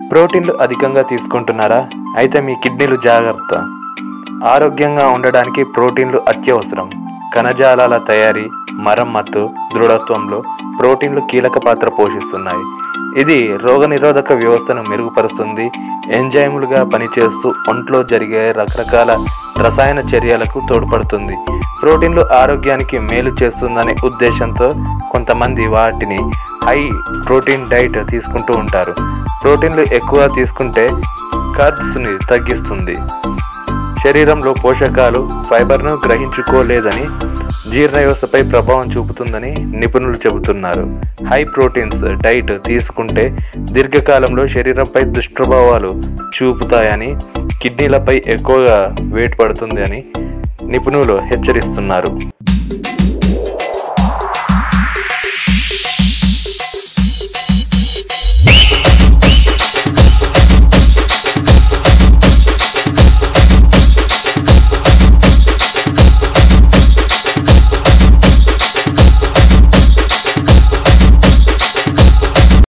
ప్రోటీన్లు అధికంగా తీసుకుంటున్నారా? అయితే మీ కిడ్నీలు జాగ్రత్త. ఆరోగ్యంగా ఉండడానికి ప్రోటీన్లు అత్యవసరం. కణజాలాల తయారీ, మరమ్మత్తు, దృఢత్వంలో ప్రోటీన్లు కీలక పాత్ర పోషిస్తున్నాయి. ఇది రోగనిరోధక వ్యవస్థను మెరుగుపరుస్తుంది. ఎంజైములుగా పనిచేస్తూ ఒంట్లో జరిగే రకరకాల రసాయన చర్యలకు తోడ్పడుతుంది. ప్రోటీన్లు ఆరోగ్యానికి మేలు చేస్తుందనే ఉద్దేశంతో కొంతమంది వాటిని హై ప్రోటీన్ డైట్ తీసుకుంటూ ఉంటారు. ప్రోటీన్లు ఎక్కువ తీసుకుంటే కార్బ్స్ని తగ్గిస్తుంది, శరీరంలో పోషకాలు ఫైబర్ను గ్రహించుకోలేదని, జీర్ణ వ్యవస్థపై ప్రభావం చూపుతుందని నిపుణులు చెబుతున్నారు. హై ప్రోటీన్స్ డైట్ తీసుకుంటే దీర్ఘకాలంలో శరీరంపై దుష్ప్రభావాలు చూపుతాయని, కిడ్నీలపై ఎక్కువగా వెయిట్ పడుతుంది అని నిపుణులు హెచ్చరిస్తున్నారు.